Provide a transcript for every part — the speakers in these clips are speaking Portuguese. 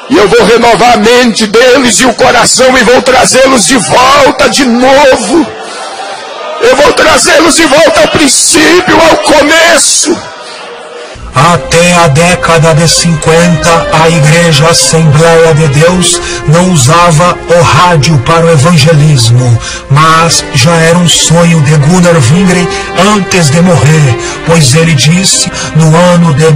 E eu vou renovar a mente deles e o coração e vou trazê-los de volta de novo. Eu vou trazê-los de volta ao princípio, ao começo. Até a década de 50, a Igreja Assembleia de Deus não usava o rádio para o evangelismo, mas já era um sonho de Gunnar Wingren antes de morrer, pois ele disse no ano de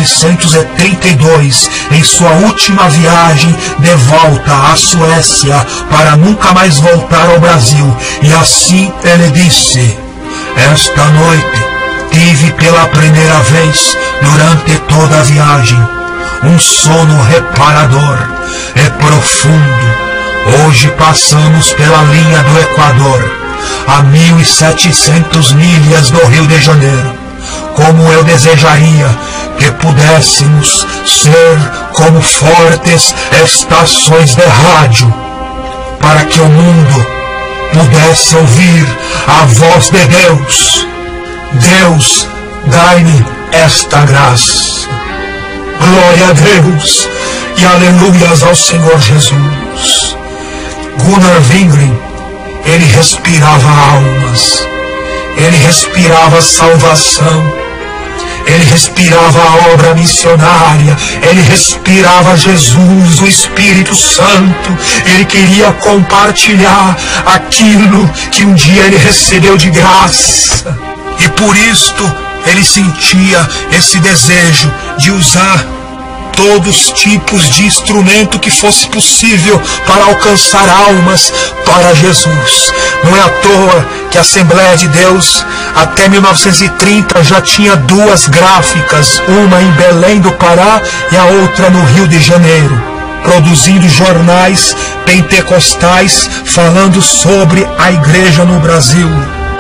1932, em sua última viagem de volta à Suécia, para nunca mais voltar ao Brasil, e assim ele disse: esta noite tive pela primeira vez, durante toda a viagem, um sono reparador e profundo. Hoje passamos pela linha do Equador, a 1.700 milhas do Rio de Janeiro. Como eu desejaria que pudéssemos ser como fortes estações de rádio, para que o mundo pudesse ouvir a voz de Deus. Deus, dai-me esta graça. Glória a Deus e aleluias ao Senhor Jesus. Gunnar Wingren, ele respirava almas, ele respirava salvação, ele respirava a obra missionária, ele respirava Jesus, o Espírito Santo. Ele queria compartilhar aquilo que um dia ele recebeu de graça. E por isto ele sentia esse desejo de usar todos os tipos de instrumento que fosse possível para alcançar almas para Jesus. Não é à toa que a Assembleia de Deus, até 1930, já tinha duas gráficas, uma em Belém do Pará e a outra no Rio de Janeiro, produzindo jornais pentecostais falando sobre a igreja no Brasil.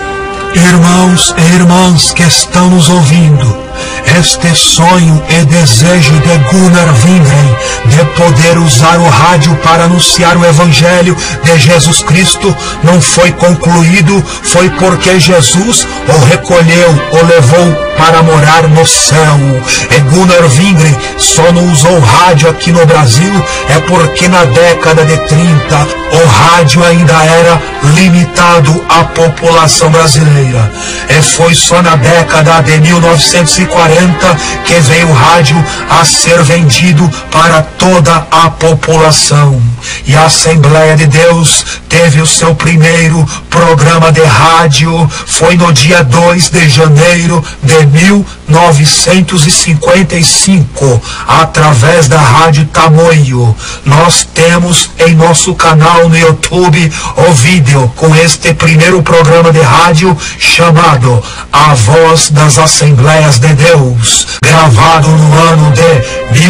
Irmãos e irmãs que estão nos ouvindo, este sonho e desejo de Gunnar Wingren de poder usar o rádio para anunciar o Evangelho de Jesus Cristo não foi concluído, foi porque Jesus o recolheu, o levou para morar no céu. E Gunnar Wingren só não usou rádio aqui no Brasil é porque na década de 30 o rádio ainda era limitado à população brasileira. E foi só na década de 1940 que veio o rádio a ser vendido para toda a população. E a Assembleia de Deus teve o seu primeiro programa de rádio, foi no dia 2 de janeiro de 1955, através da Rádio Tamoio. Nós temos em nosso canal no YouTube o vídeo com este primeiro programa de rádio chamado A Voz das Assembleias de Deus, gravado no ano de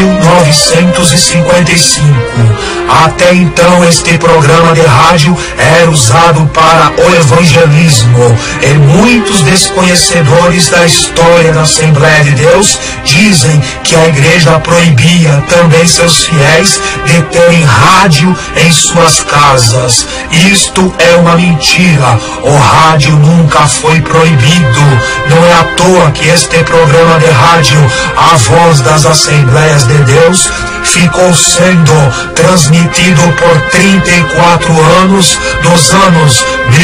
1955. Até então este programa de rádio era usado para o evangelismo, e muitos desconhecedores da história da Assembleia de Deus dizem que a igreja proibia também seus fiéis de terem rádio em suas casas. Isto é uma mentira. O rádio nunca foi proibido. Não é à toa que este programa de rádio, A Voz das Assembleias de Deus, ficou sendo transmitido por 34 anos, dos anos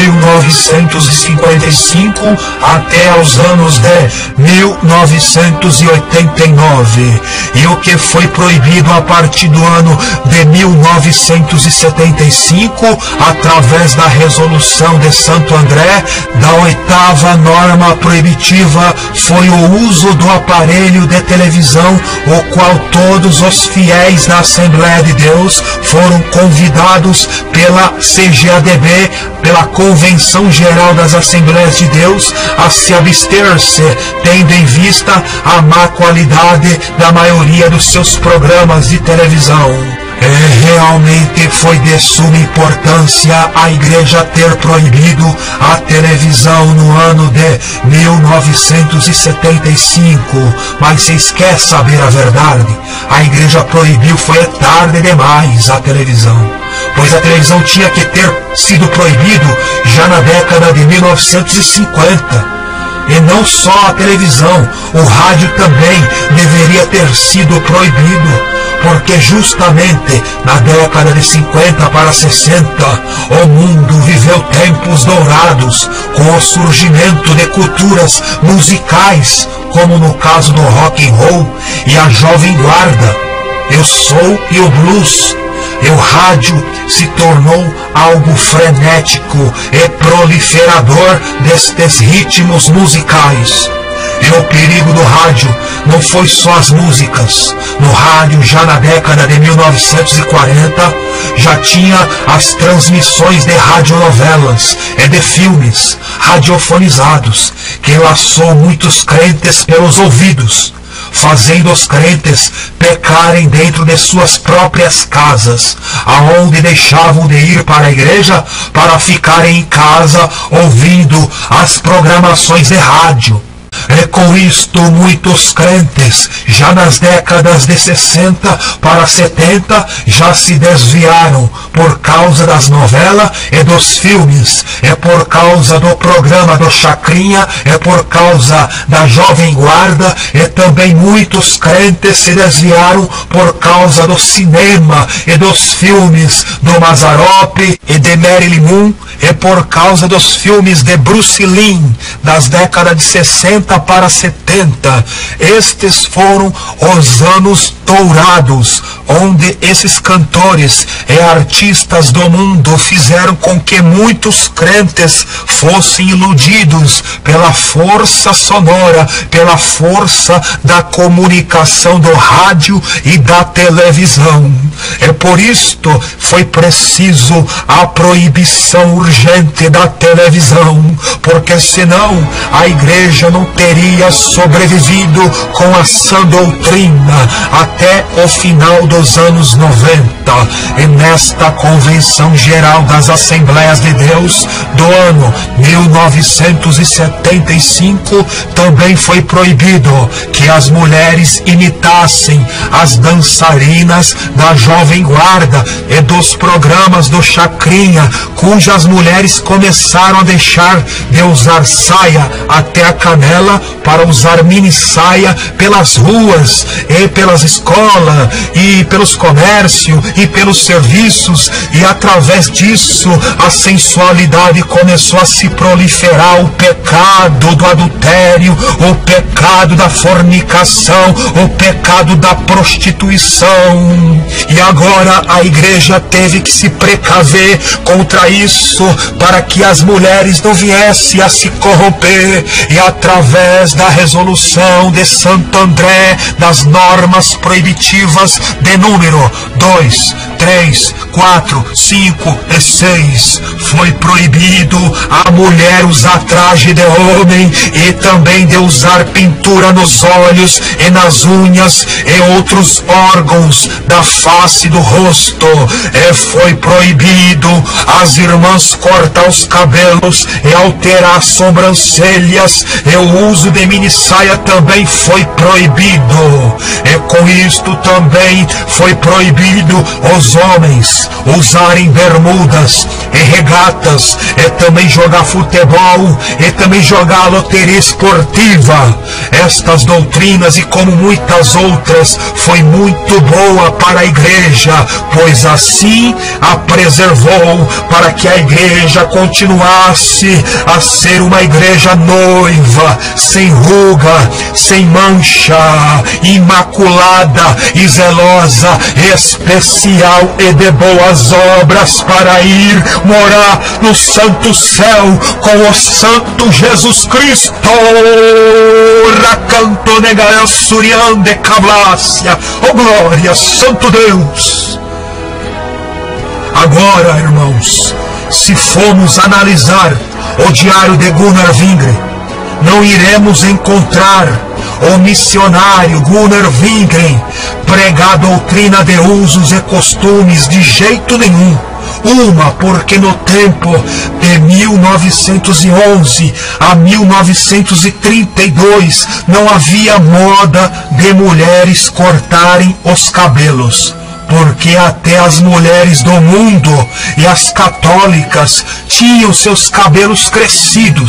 1955 até aos anos de 1989. E o que foi proibido a partir do ano de 1975, através da resolução de Santo André, da 8ª norma proibitiva, foi o uso do aparelho de televisão, o qual todos os fiéis da Assembleia de Deus foram convidados pela CGADB, pela Convenção Geral das Assembleias de Deus, a se abster-se, tendo em vista a má qualidade da maioria dos seus programas de televisão. Realmente foi de suma importância a igreja ter proibido a televisão no ano de 1975, mas vocês querem saber a verdade? A igreja proibiu foi tarde demais a televisão, pois a televisão tinha que ter sido proibido já na década de 1950. E não só a televisão, o rádio também deveria ter sido proibido, porque justamente na década de 50 para 60, o mundo viveu tempos dourados com o surgimento de culturas musicais, como no caso do rock and roll e a jovem guarda, o soul e o blues. E o rádio se tornou algo frenético e proliferador destes ritmos musicais. E o perigo do rádio não foi só as músicas. No rádio, já na década de 1940, já tinha as transmissões de radionovelas e de filmes radiofonizados, que laçou muitos crentes pelos ouvidos, fazendo os crentes pecarem dentro de suas próprias casas, aonde deixavam de ir para a igreja para ficarem em casa ouvindo as programações de rádio. E com isto muitos crentes, já nas décadas de 60 para 70, já se desviaram por causa das novelas e dos filmes, é por causa do programa do Chacrinha, é por causa da Jovem Guarda, e também muitos crentes se desviaram por causa do cinema e dos filmes do Mazzaropi e de Marilyn Monroe, e por causa dos filmes de Bruce Lee, das décadas de 60 para 70. Estes foram os anos dourados, onde esses cantores e artistas do mundo fizeram com que muitos crentes fossem iludidos pela força sonora, pela força da comunicação do rádio e da televisão. É por isto foi preciso a proibição urgente da televisão, porque senão a igreja não teria sobrevivido com a sã doutrina até o final dos anos 90. E nesta Convenção Geral das Assembleias de Deus do ano 1975 também foi proibido que as mulheres imitassem as dançarinas da Jovem Guarda e dos programas do Chacrinha, cujas mulheres começaram a deixar de usar saia até a canela para usar mini saia pelas ruas e pelas escolas e pelos comércios e pelos serviços, e através disso a sensualidade começou a se proliferar, o pecado do adultério, o pecado da fornicação, o pecado da prostituição. E agora a igreja teve que se precaver contra isso, para que as mulheres não viessem a se corromper, e através da resolução de Santo André, das normas proibitivas de número 2, 3, 4, 5 e 6, foi proibido a mulher usar traje de homem e também de usar pintura nos olhos e nas unhas e outros órgãos da face do rosto. E foi proibido as irmãs cortar os cabelos e alterar as sobrancelhas, e o uso de mini saia também foi proibido. E com isto também foi proibido os homens usarem bermudas e regatas, e também jogar futebol, e também jogar loteria esportiva. Estas doutrinas, e como muitas outras, foi muito boa para a igreja, pois assim a preservou, para que a igreja continuasse a ser uma igreja noiva, sem ruga, sem mancha, imaculada e zelosa, especial e de boas obras, para ir morar no santo céu com o santo Jesus Cristo. Racanto negael surian de cablácia. Oh glória, santo Deus! Agora, irmãos, se formos analisar o diário de Gunnar Wingren, não iremos encontrar o missionário Gunnar Wingren pregar a doutrina de usos e costumes de jeito nenhum. Uma, porque no tempo de 1911 a 1932 não havia moda de mulheres cortarem os cabelos, porque até as mulheres do mundo e as católicas tinham seus cabelos crescidos.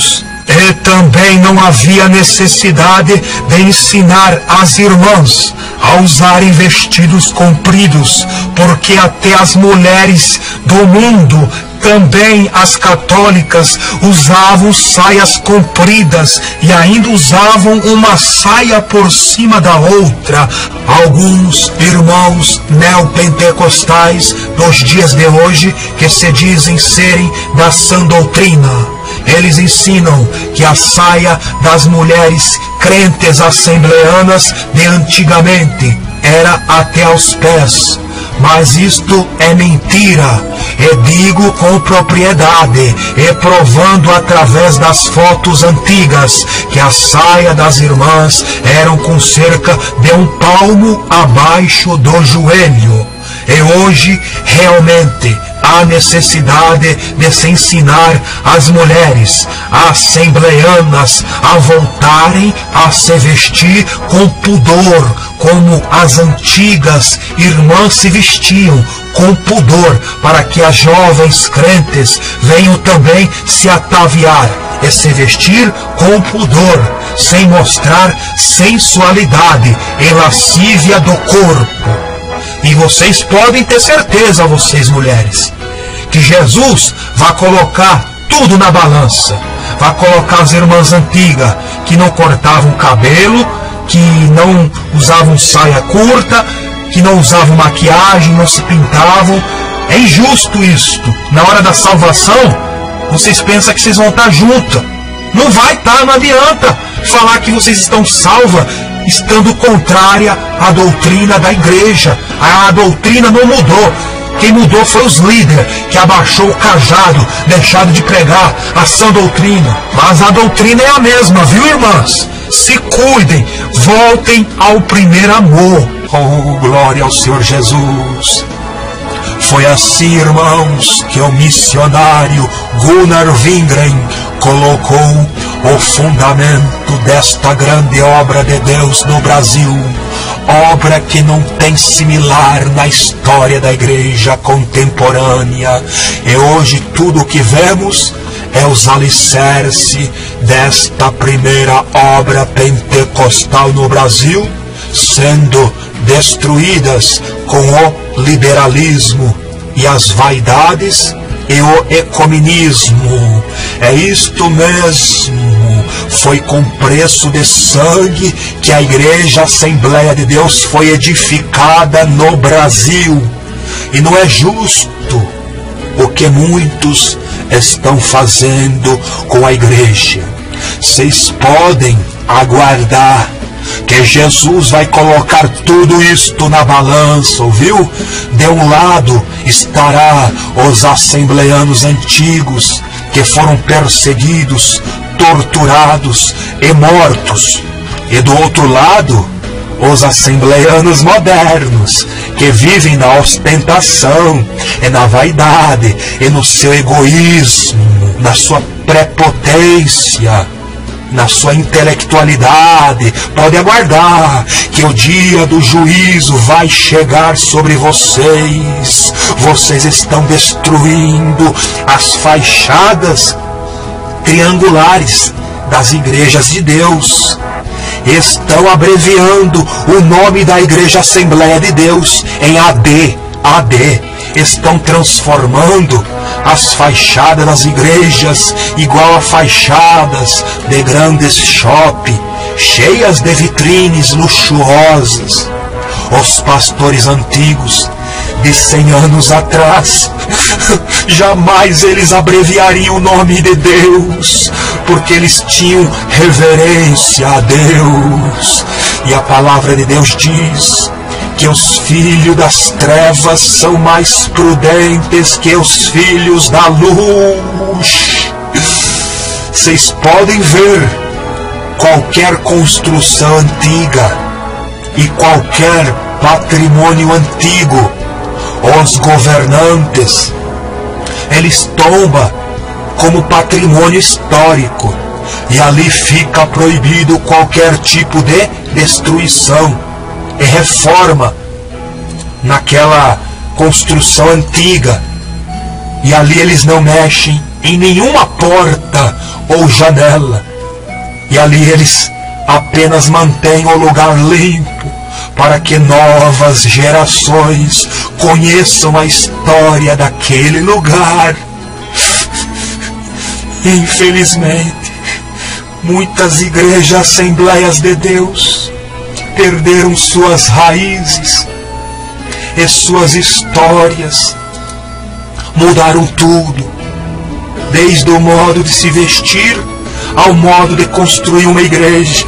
E também não havia necessidade de ensinar as irmãs a usarem vestidos compridos, porque até as mulheres do mundo, também as católicas, usavam saias compridas e ainda usavam uma saia por cima da outra. Alguns irmãos neopentecostais dos dias de hoje, que se dizem serem da sã doutrina, eles ensinam que a saia das mulheres crentes assembleanas de antigamente era até aos pés. Mas isto é mentira, e digo com propriedade, e provando através das fotos antigas, que a saia das irmãs eram com cerca de 1 palmo abaixo do joelho. E hoje, realmente, há necessidade de se ensinar as mulheres assembleanas a voltarem a se vestir com pudor, como as antigas irmãs se vestiam, com pudor, para que as jovens crentes venham também se ataviar e se vestir com pudor, sem mostrar sensualidade e lascívia do corpo. E vocês podem ter certeza, vocês mulheres, que Jesus vai colocar tudo na balança. Vai colocar as irmãs antigas que não cortavam cabelo, que não usavam saia curta, que não usavam maquiagem, não se pintavam. É injusto isto. Na hora da salvação, vocês pensam que vocês vão estar juntas. Não vai estar, não adianta falar que vocês estão salvas estando contrária à doutrina da igreja. A doutrina não mudou. Quem mudou foi os líderes, que abaixou o cajado, deixaram de pregar a sã doutrina. Mas a doutrina é a mesma, viu, irmãs? Se cuidem, voltem ao primeiro amor. Oh, glória ao Senhor Jesus. Foi assim, irmãos, que o missionário Gunnar Wingren colocou o fundamento desta grande obra de Deus no Brasil. Obra que não tem similar na história da igreja contemporânea. E hoje tudo o que vemos é os alicerces desta primeira obra pentecostal no Brasil, sendo destruídas com o liberalismo e as vaidades e o ecumenismo. É isto mesmo. Foi com preço de sangue que a Igreja Assembleia de Deus foi edificada no Brasil. E não é justo o que muitos estão fazendo com a igreja. Vocês podem aguardar que Jesus vai colocar tudo isto na balança, ouviu? De um lado estará os assembleanos antigos, que foram perseguidos, torturados e mortos. E do outro lado, os assembleanos modernos, que vivem na ostentação, e na vaidade, e no seu egoísmo, na sua prepotência, na sua intelectualidade. Pode aguardar que o dia do juízo vai chegar sobre vocês. Vocês estão destruindo as fachadas triangulares das igrejas de Deus. Estão abreviando o nome da Igreja Assembleia de Deus em AD. Estão transformando as fachadas das igrejas igual a fachadas de grandes shopping, cheias de vitrines luxuosas. Os pastores antigos de 100 anos atrás, jamais eles abreviariam o nome de Deus, porque eles tinham reverência a Deus. E a palavra de Deus diz que os filhos das trevas são mais prudentes que os filhos da luz. Vocês podem ver qualquer construção antiga e qualquer patrimônio antigo. Os governantes, eles tombam como patrimônio histórico, e ali fica proibido qualquer tipo de destruição e reforma naquela construção antiga, e ali eles não mexem em nenhuma porta ou janela. E ali eles apenas mantêm o lugar limpo para que novas gerações conheçam a história daquele lugar. Infelizmente, muitas igrejas, Assembleias de Deus, perderam suas raízes e suas histórias. Mudaram tudo, desde o modo de se vestir ao modo de construir uma igreja.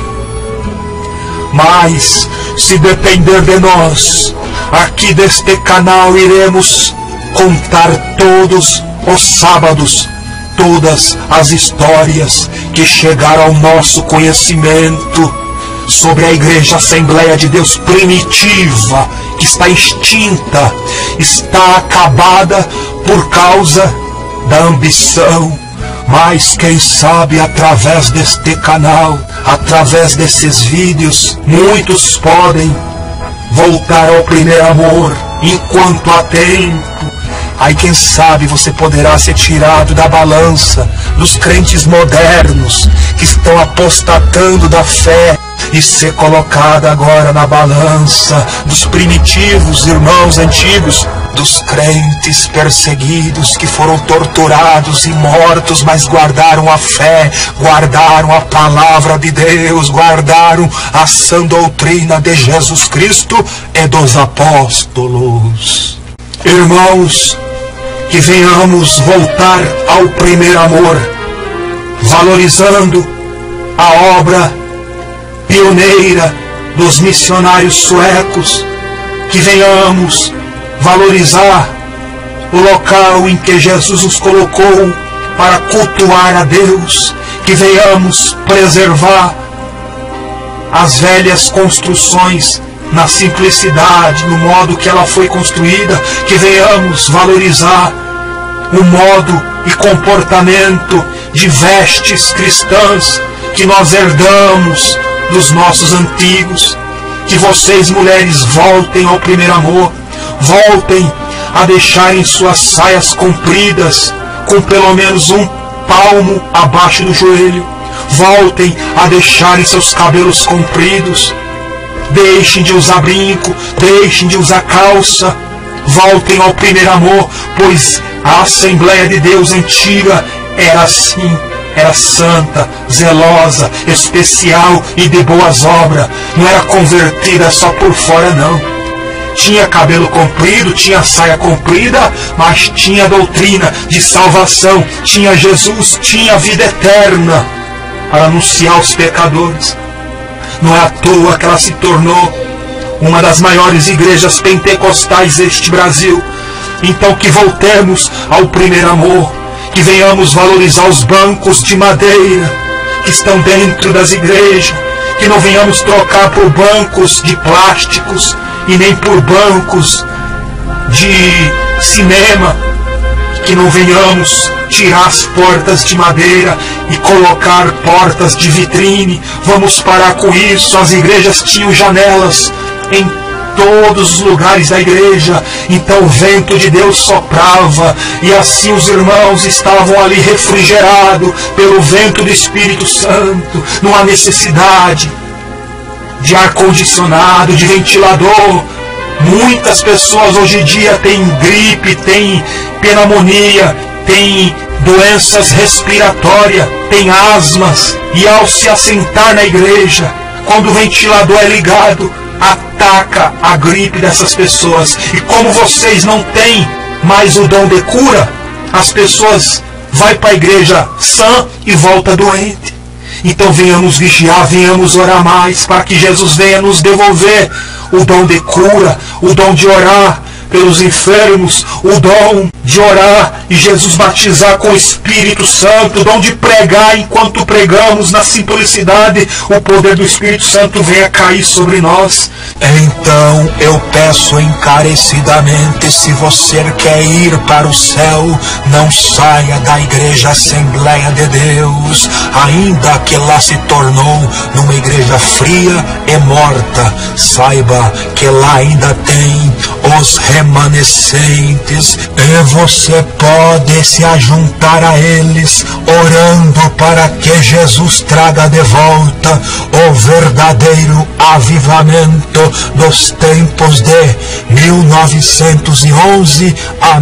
Mas, se depender de nós, aqui deste canal iremos contar todos os sábados todas as histórias que chegaram ao nosso conhecimento sobre a Igreja Assembleia de Deus primitiva, que está extinta, está acabada por causa da ambição. Mas quem sabe através deste canal, através desses vídeos, muitos podem voltar ao primeiro amor enquanto há tempo. Aí quem sabe você poderá ser tirado da balança dos crentes modernos que estão apostatando da fé e ser colocado agora na balança dos primitivos irmãos antigos, dos crentes perseguidos que foram torturados e mortos, mas guardaram a fé, guardaram a palavra de Deus, guardaram a sã doutrina de Jesus Cristo e dos apóstolos. Irmãos, que venhamos voltar ao primeiro amor, valorizando a obra pioneira dos missionários suecos, que venhamos valorizar o local em que Jesus nos colocou para cultuar a Deus, que venhamos preservar as velhas construções na simplicidade, no modo que ela foi construída, que venhamos valorizar o modo e comportamento de vestes cristãs que nós herdamos dos nossos antigos. Que vocês, mulheres, voltem ao primeiro amor, voltem a deixarem suas saias compridas com pelo menos um palmo abaixo do joelho, voltem a deixarem seus cabelos compridos, deixem de usar brinco, deixem de usar calça, voltem ao primeiro amor, pois a Assembleia de Deus antiga era assim, era santa, zelosa, especial e de boas obras, não era convertida só por fora não. Tinha cabelo comprido, tinha saia comprida, mas tinha doutrina de salvação, tinha Jesus, tinha vida eterna para anunciar aos pecadores. Não é à toa que ela se tornou uma das maiores igrejas pentecostais deste Brasil. Então que voltemos ao primeiro amor, que venhamos valorizar os bancos de madeira que estão dentro das igrejas, que não venhamos trocar por bancos de plásticos e nem por bancos de cinema, que não venhamos tirar as portas de madeira e colocar portas de vitrine. Vamos parar com isso. As igrejas tinham janelas em todos os lugares da igreja, então o vento de Deus soprava e assim os irmãos estavam ali refrigerados pelo vento do Espírito Santo. Não há necessidade de ar-condicionado, de ventilador. Muitas pessoas hoje em dia têm gripe, têm pneumonia, têm doenças respiratórias, têm asmas, e ao se assentar na igreja, quando o ventilador é ligado, ataca a gripe dessas pessoas. E como vocês não têm mais o dom de cura, as pessoas vão para a igreja sã e volta doente. Então venhamos vigiar, venhamos orar mais, para que Jesus venha nos devolver o dom de cura, o dom de orar pelos enfermos, o dom de orar e Jesus batizar com o Espírito Santo, o dom de pregar enquanto pregamos na simplicidade, o poder do Espírito Santo venha cair sobre nós. Então eu peço encarecidamente, se você quer ir para o céu, não saia da Igreja Assembleia de Deus, ainda que lá se tornou numa igreja fria e morta. Saiba que lá ainda tem os remanescentes, e você pode se ajuntar a eles, orando para que Jesus traga de volta o verdadeiro avivamento dos tempos de 1911 a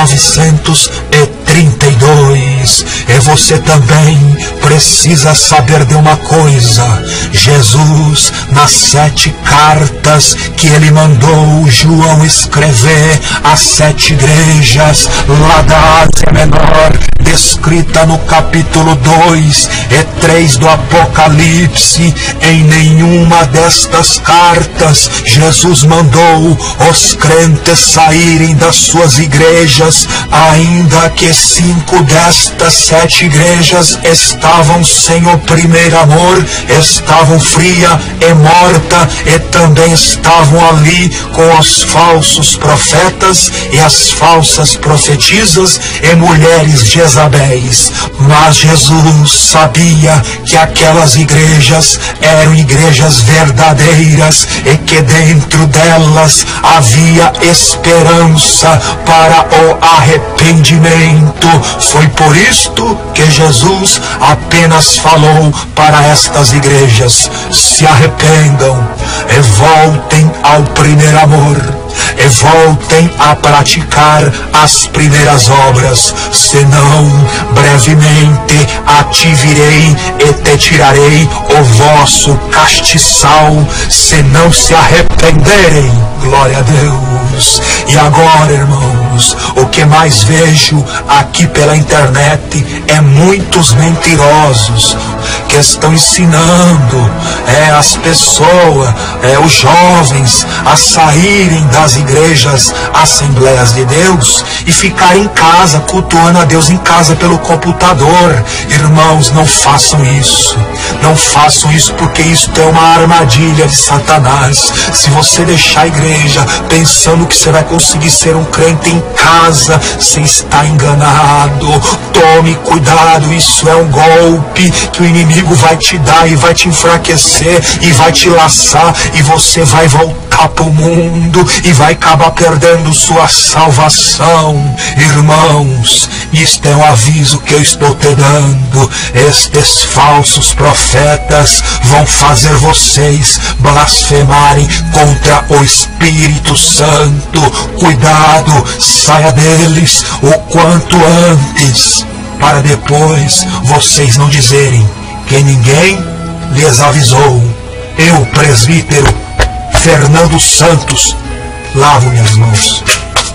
1932. E você também precisa saber de uma coisa: Jesus, nas 7 cartas que ele mandou João escrever às 7 igrejas lá da Ásia Menor, descrita no capítulo 2 e 3 do Apocalipse, em nenhuma destas cartas Jesus mandou os crentes saírem das suas igrejas, ainda que 5 destas 7 igrejas estavam sem o primeiro amor, estavam fria e morta, e também estavam ali com os falsos profetas e as falsas profetisas e mulheres Jezabéis. Mas Jesus sabia que aquelas igrejas eram igrejas verdadeiras e que dentro delas havia esperança para o arrependimento. Foi por isto que Jesus apenas falou para estas igrejas: se arrependam e voltem ao primeiro amor, e voltem a praticar as primeiras obras, senão brevemente a te virei e te tirarei o vosso castiçal, se não se arrependerem. Glória a Deus. E agora, irmãos, o que mais vejo aqui pela internet é muitos mentirosos que estão ensinando as pessoas, os jovens, a saírem das igrejas, Assembleias de Deus, e ficar em casa, cultuando a Deus em casa pelo computador. Irmãos, não façam isso. Não façam isso, porque isso é uma armadilha de Satanás. Se você deixar a igreja pensando que você vai conseguir ser um crente em casa, você está enganado. Tome cuidado, isso é um golpe que o inimigo vai te dar e vai te enfraquecer e vai te laçar, e você vai voltar para o mundo e vai acabar perdendo sua salvação. Irmãos, isto é um aviso que eu estou te dando. Estes falsos profetas vão fazer vocês blasfemarem contra o Espírito Santo. Cuidado, saia deles o quanto antes, para depois vocês não dizerem que ninguém lhes avisou. Eu, presbítero Fernando Santos, lavo minhas mãos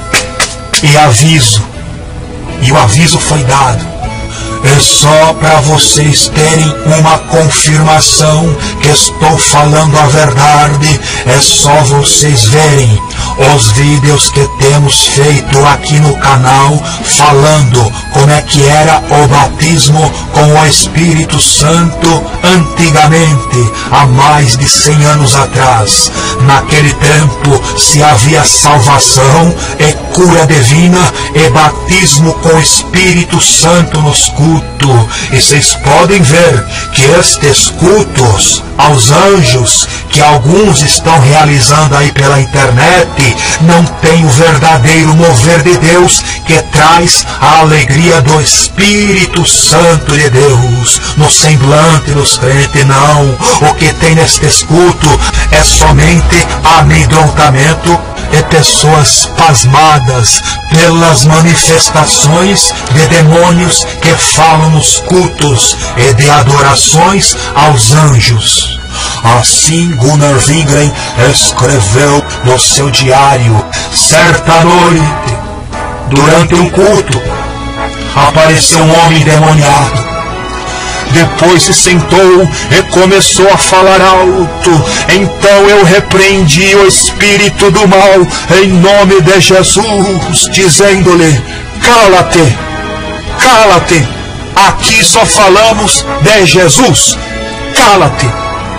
e aviso, e o aviso foi dado. É só para vocês terem uma confirmação que estou falando a verdade. É só vocês verem os vídeos que temos feito aqui no canal, falando como é que era o batismo com o Espírito Santo antigamente, há mais de 100 anos atrás. Naquele tempo se havia salvação e cura divina e batismo com o Espírito Santo nos cultos. E vocês podem ver que estes cultos aos anjos que alguns estão realizando aí pela internet não tem o verdadeiro mover de Deus, que traz a alegria do Espírito Santo de Deus no semblante dos crentes. Não, o que tem nestes cultos é somente amedrontamento e pessoas pasmadas pelas manifestações de demônios que falam nos cultos e de adorações aos anjos. Assim Gunnar Wingren escreveu no seu diário: certa noite, durante um culto, apareceu um homem endemoniado. Depois se sentou e começou a falar alto. Então eu repreendi o espírito do mal em nome de Jesus, dizendo-lhe: cala-te, cala-te, aqui só falamos de Jesus, cala-te.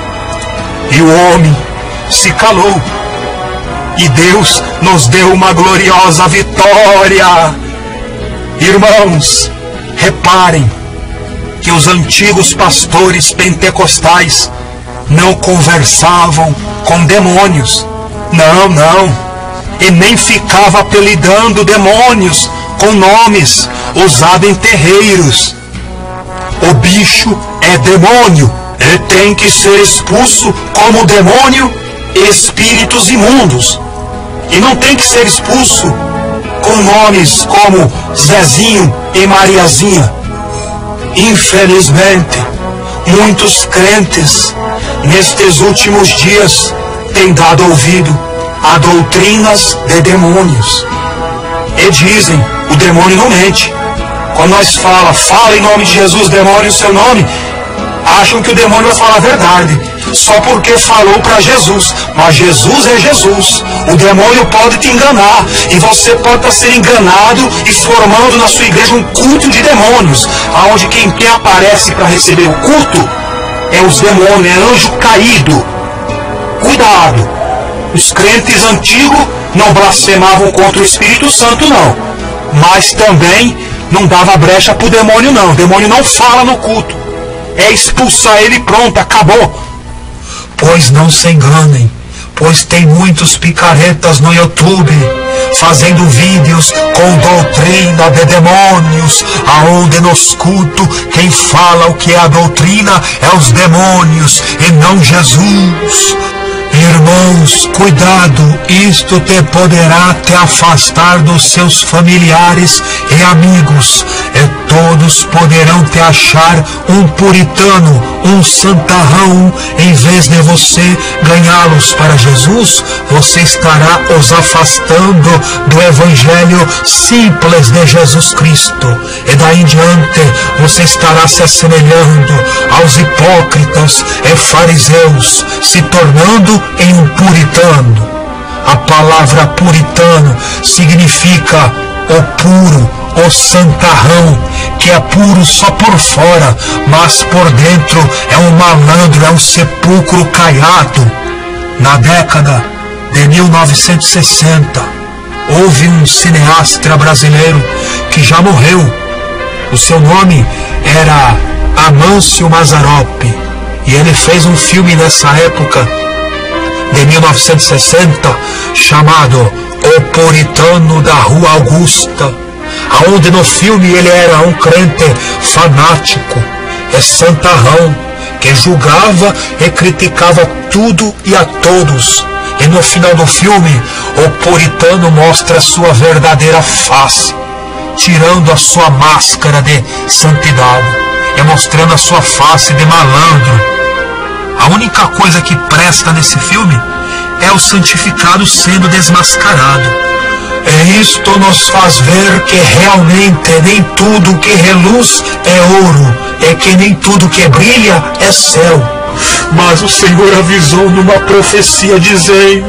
E o homem se calou, e Deus nos deu uma gloriosa vitória. Irmãos, reparem que os antigos pastores pentecostais não conversavam com demônios. Não, não. e nem ficava apelidando demônios com nomes usados em terreiros. O bicho é demônio e tem que ser expulso como demônio e espíritos imundos. E não tem que ser expulso com nomes como Zezinho e Mariazinha. Infelizmente, muitos crentes nestes últimos dias têm dado ouvido a doutrinas de demônios. E dizem, o demônio não mente. Quando nós fala em nome de Jesus, demônio, o seu nome, acham que o demônio vai falar a verdade, só porque falou para Jesus. Mas Jesus é Jesus. O demônio pode te enganar, e você pode estar sendo enganado e formando na sua igreja um culto de demônios, aonde quem aparece para receber o culto é os demônios, é anjo caído. Cuidado! Os crentes antigos não blasfemavam contra o Espírito Santo, não, mas também não dava brecha para o demônio, não. O demônio não fala no culto, é expulsar ele e pronto, acabou. Pois não se enganem, pois tem muitos picaretas no YouTube fazendo vídeos com doutrina de demônios, aonde nos cultos quem fala o que é a doutrina é os demônios e não Jesus. Irmãos, cuidado, isto te poderá te afastar dos seus familiares e amigos, e todos poderão te achar um puritano, um santarrão. Em vez de você ganhá-los para Jesus, você estará os afastando do evangelho simples de Jesus Cristo, e daí em diante você estará se assemelhando aos hipócritas e fariseus, se tornando em um puritano. A palavra puritano significa o puro, o santarrão, que é puro só por fora, mas por dentro é um malandro, é um sepulcro caiado. Na década de 1960, houve um cineasta brasileiro que já morreu. O seu nome era Amâncio Mazzaropi, e ele fez um filme nessa época de 1960 chamado O Puritano da Rua Augusta, aonde no filme ele era um crente fanático e santarrão que julgava e criticava tudo e a todos. E no final do filme o puritano mostra a sua verdadeira face, tirando a sua máscara de santidade e mostrando a sua face de malandro. A única coisa que presta nesse filme é o santificado sendo desmascarado. E isto nos faz ver que realmente nem tudo que reluz é ouro, e que nem tudo que brilha é céu. Mas o Senhor avisou numa profecia dizendo: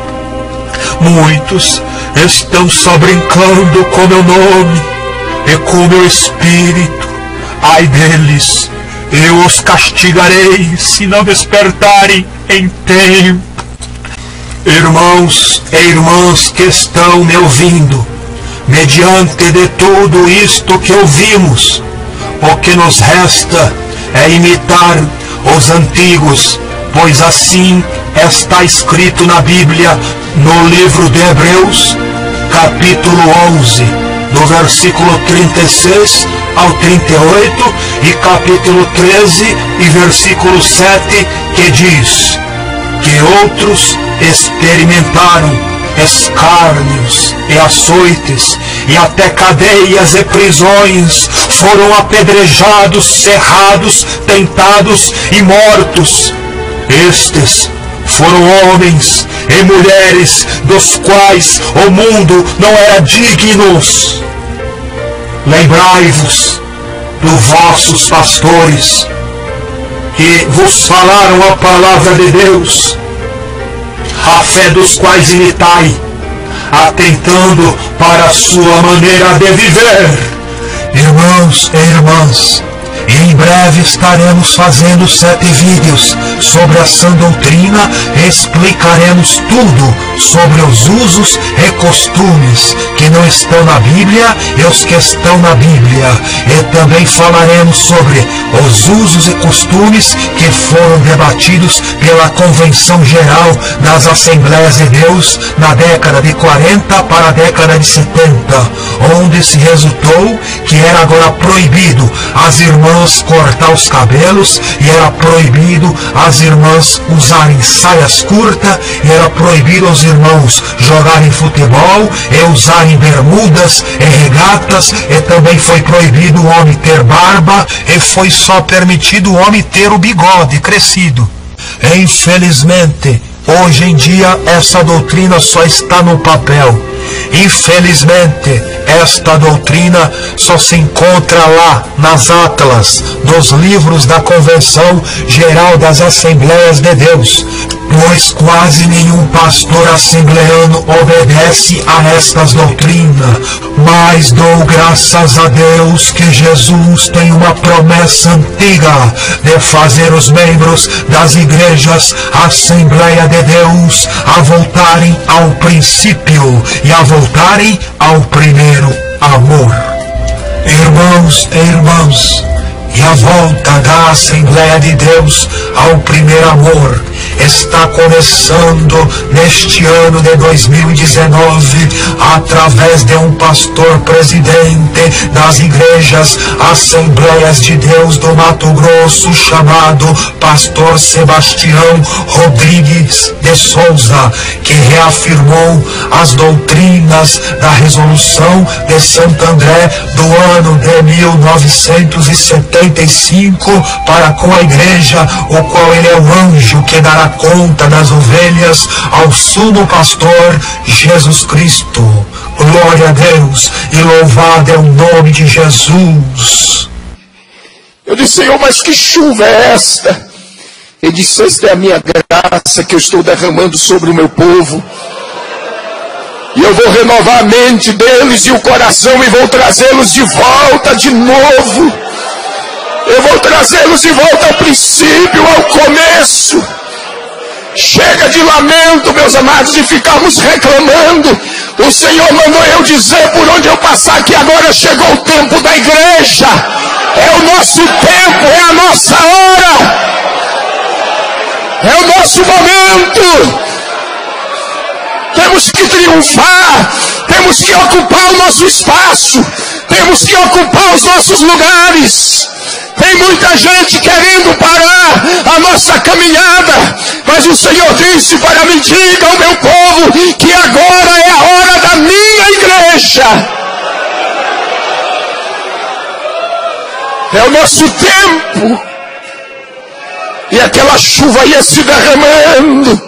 muitos estão só brincando com meu nome e com meu espírito. Ai deles, eu os castigarei se não despertarem em tempo. Irmãos e irmãs que estão me ouvindo, mediante de tudo isto que ouvimos, o que nos resta é imitar os antigos, pois assim está escrito na Bíblia, no livro de Hebreus, capítulo 11, do versículo 36 ao 38, e capítulo 13 e versículo 7, que diz que outros experimentaram escárnios e açoites, e até cadeias e prisões, foram apedrejados, cerrados, tentados e mortos. Estes foram homens e mulheres dos quais o mundo não era dignos. Lembrai-vos dos vossos pastores, que vos falaram a palavra de Deus, a fé dos quais imitai, atentando para a sua maneira de viver. Irmãos e irmãs, em breve estaremos fazendo 7 vídeos sobre a sã doutrina e explicaremos tudo sobre os usos e costumes que não estão na Bíblia e os que estão na Bíblia. E também falaremos sobre os usos e costumes que foram debatidos pela Convenção Geral das Assembleias de Deus na década de 40 para a década de 70, onde se resultou que era agora proibido as irmãs cortar os cabelos, e era proibido as irmãs usarem saias curtas, e era proibido os irmãos jogarem futebol e usarem bermudas e regatas, e também foi proibido o homem ter barba, e foi só permitido o homem ter o bigode crescido. Infelizmente, hoje em dia essa doutrina só está no papel. Infelizmente, esta doutrina só se encontra lá nas atlas dos livros da Convenção Geral das Assembleias de Deus, pois quase nenhum pastor assembleano obedece a estas doutrinas. Mas dou graças a Deus que Jesus tem uma promessa antiga de fazer os membros das igrejas Assembleia de Deus a voltarem ao princípio e a voltarem ao primeiro amor. Irmãos e irmãs, e a volta da Assembleia de Deus ao primeiro amor está começando neste ano de 2019 através de um pastor presidente das igrejas Assembleias de Deus do Mato Grosso, chamado pastor Sebastião Rodrigues de Souza, que reafirmou as doutrinas da resolução de Santo André do ano de 1975 para com a igreja, o qual ele é o anjo que dará conta das ovelhas ao sumo pastor Jesus Cristo. Glória a Deus e louvado é o nome de Jesus. Eu disse: Senhor, mas que chuva é esta? Ele disse: esta é a minha graça que eu estou derramando sobre o meu povo, e eu vou renovar a mente deles e o coração, e vou trazê-los de volta de novo. Eu vou trazê-los de volta ao princípio, ao começo. Chega de lamento, meus amados, de ficarmos reclamando. O Senhor mandou eu dizer por onde eu passar que agora chegou o tempo da igreja. É o nosso tempo, é a nossa hora, é o nosso momento. Temos que triunfar, temos que ocupar o nosso espaço, temos que ocupar os nossos lugares. Tem muita gente querendo parar a nossa caminhada, mas o Senhor disse para mim: diga ao meu povo que agora é a hora da minha igreja. É o nosso tempo. E aquela chuva ia se derramando.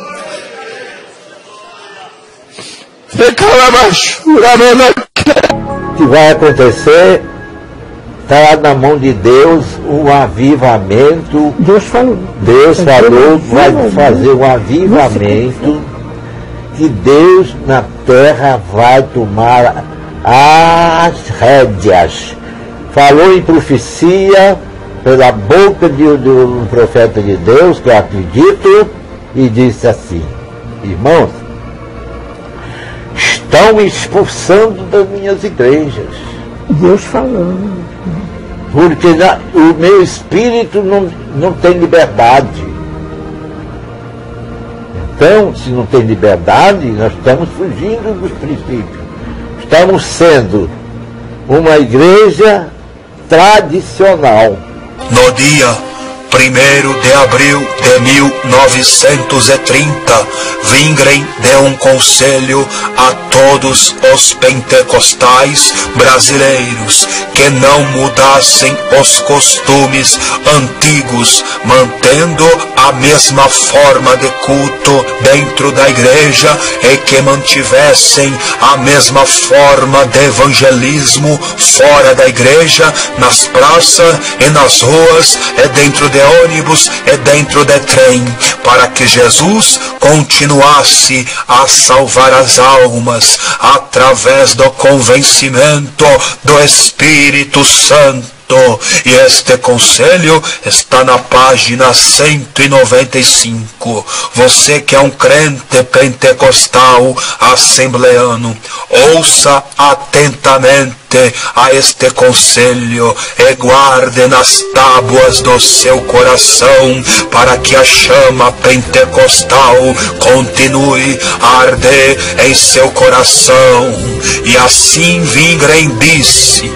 O que vai acontecer? Está na mão de Deus um avivamento. Deus falou, vai fazer um avivamento, que Deus na terra vai tomar as rédeas. Falou em profecia pela boca de um profeta de Deus, que eu acredito, e disse assim: irmãos, estão expulsando das minhas igrejas. Deus falando. Porque o meu espírito não tem liberdade. Então, se não tem liberdade, nós estamos fugindo dos princípios. Estamos sendo uma igreja tradicional. No dia 1º de abril de 1930, vingrem de um conselho a todos os pentecostais brasileiros que não mudassem os costumes antigos, mantendo a mesma forma de culto dentro da igreja, e que mantivessem a mesma forma de evangelismo fora da igreja, nas praças e nas ruas, e dentro de ônibus e dentro de trem, para que Jesus continuasse a salvar as almas através do convencimento do Espírito Santo. Cristo. E este conselho está na página 195. Você que é um crente pentecostal assembleano, ouça atentamente a este conselho e guarde nas tábuas do seu coração, para que a chama pentecostal continue a arder em seu coração. E assim Wingren disse: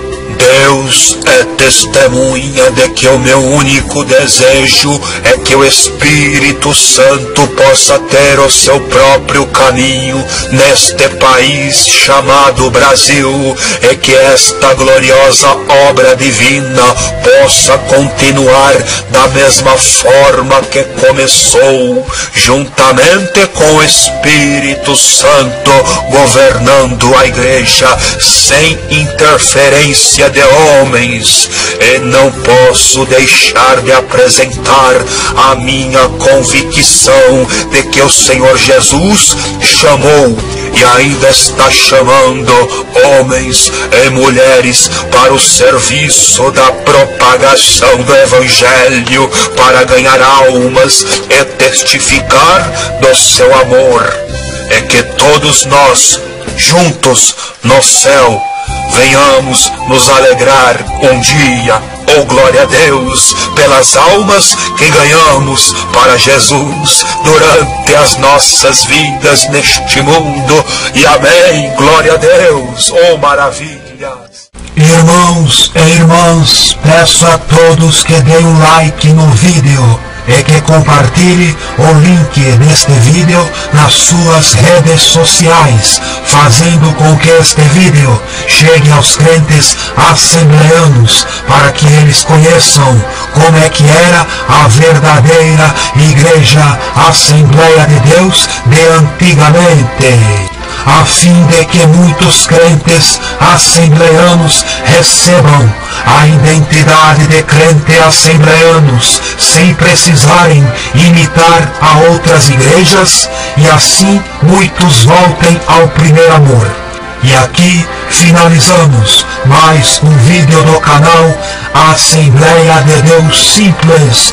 Deus é testemunha de que o meu único desejo é que o Espírito Santo possa ter o seu próprio caminho neste país chamado Brasil, e que esta gloriosa obra divina possa continuar da mesma forma que começou, juntamente com o Espírito Santo governando a igreja sem interferência de homens. E não posso deixar de apresentar a minha convicção de que o Senhor Jesus chamou e ainda está chamando homens e mulheres para o serviço da propagação do Evangelho, para ganhar almas e testificar do seu amor. É que todos nós, juntos no céu, venhamos nos alegrar um dia, oh glória a Deus, pelas almas que ganhamos para Jesus durante as nossas vidas neste mundo. E amém, glória a Deus, oh maravilhas. Irmãos e irmãs, peço a todos que deem um like no vídeo e que compartilhe o link deste vídeo nas suas redes sociais, fazendo com que este vídeo chegue aos crentes assembleanos, para que eles conheçam como é que era a verdadeira Igreja Assembleia de Deus de antigamente, a fim de que muitos crentes assembleanos recebam a identidade de crente assembleanos, sem precisarem imitar a outras igrejas, e assim muitos voltem ao primeiro amor. E aqui finalizamos mais um vídeo do canal Assembleia de Deus Simples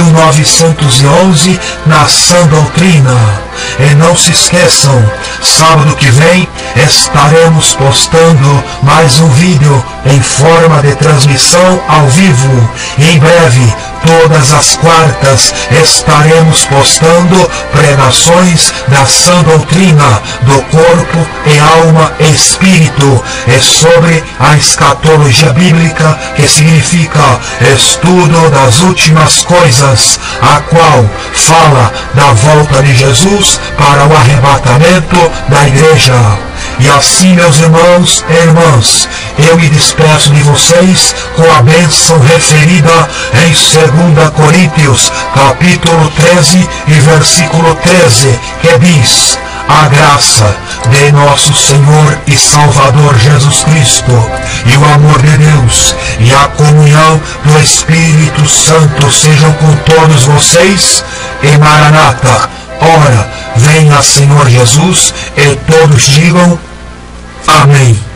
1911 na Sã Doutrina. E não se esqueçam, sábado que vem estaremos postando mais um vídeo em forma de transmissão ao vivo. E em breve, todas as quartas, estaremos postando pregações da Sã Doutrina do corpo e alma e espírito, e sobre a escatologia bíblica, que significa estudo das últimas coisas, a qual fala da volta de Jesus para o arrebatamento da igreja. E assim, meus irmãos e irmãs, eu me despeço de vocês com a bênção referida em 2 Coríntios, capítulo 13 e versículo 13, que diz: a graça de nosso Senhor e Salvador Jesus Cristo, e o amor de Deus, e a comunhão do Espírito Santo sejam com todos vocês. E Maranata, ora, venha Senhor Jesus, e todos digam amém.